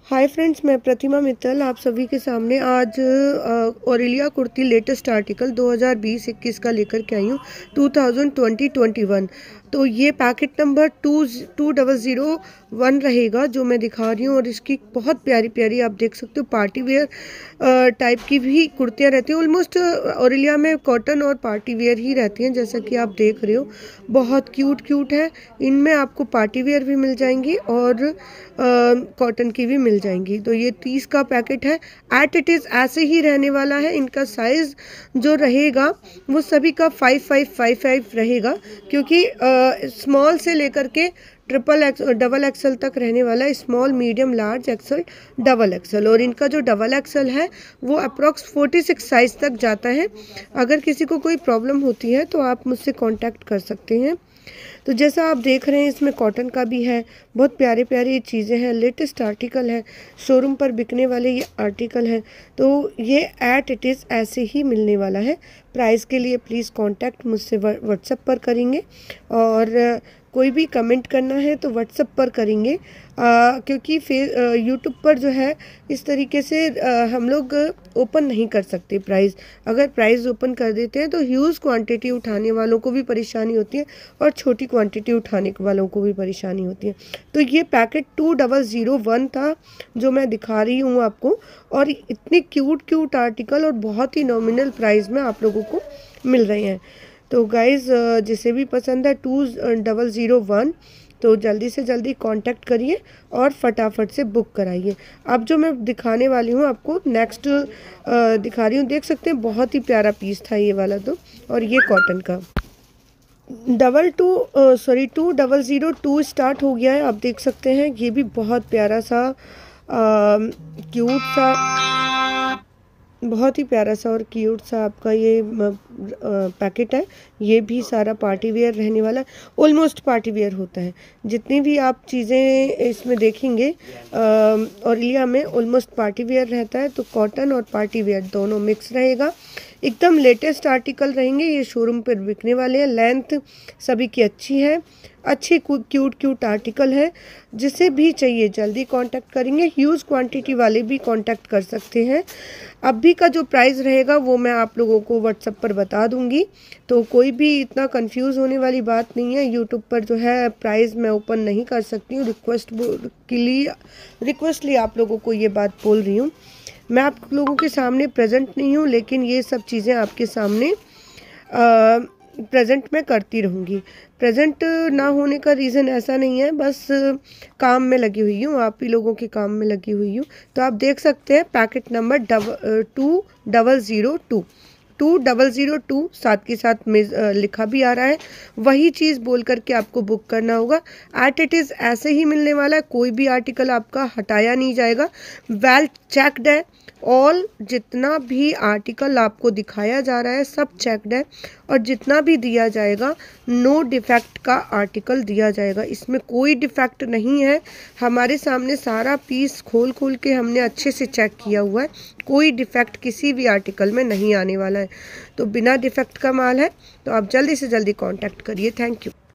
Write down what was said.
Hi friends, मैं प्रतिमा मित्तल आप सभी के सामने आज ऑरेलिया कुर्ती लेटेस्ट आर्टिकल 2020-21 का लेकर के आई हूँ 2020-21। तो ये पैकेट नंबर 2001 रहेगा जो मैं दिखा रही हूँ। और इसकी बहुत प्यारी प्यारी आप देख सकते हो पार्टी वेयर टाइप की भी कुर्तियाँ रहती हैं। ऑलमोस्ट ऑरेलिया में कॉटन और पार्टी वेयर ही रहती हैं, जैसा कि आप देख रहे हो। बहुत क्यूट है। इनमें आपको पार्टी वेयर भी मिल जाएंगी और कॉटन की भी मिल जाएंगी। तो ये 30 का पैकेट है। एट इट इज़ ऐसे ही रहने वाला है। इनका साइज़ जो रहेगा वो सभी का 5555 रहेगा, क्योंकि स्मॉल से लेकर के डबल एक्सल तक रहने वाला है। Small, medium, large, XL, double XL. और इनका जो डबल एक्सल है वो अप्रॉक्स 46 साइज तक जाता है। अगर किसी को कोई प्रॉब्लम होती है तो आप मुझसे कांटेक्ट कर सकते हैं। तो जैसा आप देख रहे हैं इसमें कॉटन का भी है। बहुत प्यारे प्यारी चीज़ें हैं। लेटेस्ट आर्टिकल है, शोरूम पर बिकने वाले ये आर्टिकल हैं। तो ये एट इट इज़ ऐसे ही मिलने वाला है। प्राइस के लिए प्लीज़ कांटेक्ट मुझसे व्हाट्सएप पर करेंगे, और कोई भी कमेंट करना है तो व्हाट्सएप पर करेंगे, क्योंकि यूट्यूब पर जो है इस तरीके से हम लोग ओपन नहीं कर सकते प्राइस। अगर प्राइस ओपन कर देते हैं तो ह्यूज क्वांटिटी उठाने वालों को भी परेशानी होती है और छोटी क्वांटिटी उठाने वालों को भी परेशानी होती है। तो ये पैकेट 2001 था जो मैं दिखा रही हूँ आपको। और इतने क्यूट आर्टिकल और बहुत ही नॉमिनल प्राइस में आप लोगों को मिल रहे हैं। तो गाइज़, जिसे भी पसंद है 2001, तो जल्दी से जल्दी कांटेक्ट करिए और फटाफट से बुक कराइए। अब जो मैं दिखाने वाली हूँ आपको नेक्स्ट दिखा रही हूँ। देख सकते हैं बहुत ही प्यारा पीस था ये वाला तो। और ये कॉटन का 2002 स्टार्ट हो गया है। आप देख सकते हैं ये भी बहुत प्यारा सा क्यूट सा, बहुत ही प्यारा सा और क्यूट सा आपका ये पैकेट है। ये भी सारा पार्टी वेयर रहने वाला है। ऑलमोस्ट पार्टी वेयर होता है। जितनी भी आप चीज़ें इसमें देखेंगे ऑरेलिया में ऑलमोस्ट पार्टी वेयर रहता है। तो कॉटन और पार्टी वेयर दोनों मिक्स रहेगा। एकदम लेटेस्ट आर्टिकल रहेंगे। ये शोरूम पर बिकने वाले हैं। लेंथ सभी की अच्छी है। अच्छी क्यूट आर्टिकल है। जिसे भी चाहिए जल्दी कांटेक्ट करेंगे। ह्यूज क्वांटिटी वाले भी कांटेक्ट कर सकते हैं। अभी का जो प्राइस रहेगा वो मैं आप लोगों को व्हाट्सएप पर बता दूंगी। तो कोई भी इतना कंफ्यूज होने वाली बात नहीं है। यूट्यूब पर जो है प्राइस मैं ओपन नहीं कर सकती हूँ। रिक्वेस्टली आप लोगों को ये बात बोल रही हूँ। मैं आप लोगों के सामने प्रेजेंट नहीं हूँ, लेकिन ये सब चीज़ें आपके सामने प्रेजेंट में करती रहूँगी। प्रेजेंट ना होने का रीज़न ऐसा नहीं है, बस काम में लगी हुई हूँ, आप ही लोगों के काम में लगी हुई हूँ। तो आप देख सकते हैं पैकेट नंबर 2002 साथ के साथ में लिखा भी आ रहा है। वही चीज़ बोल करके आपको बुक करना होगा। एट इट इज़ ऐसे ही मिलने वाला है। कोई भी आर्टिकल आपका हटाया नहीं जाएगा। वेल चेक्ड है। ऑल जितना भी आर्टिकल आपको दिखाया जा रहा है सब चेक्ड है। और जितना भी दिया जाएगा नो डिफेक्ट का आर्टिकल दिया जाएगा। इसमें कोई डिफेक्ट नहीं है। हमारे सामने सारा पीस खोल के हमने अच्छे से चेक किया हुआ है। कोई डिफेक्ट किसी भी आर्टिकल में नहीं आने वाला है। तो बिना डिफेक्ट का माल है। तो आप जल्दी से जल्दी कांटेक्ट करिए। Thank you.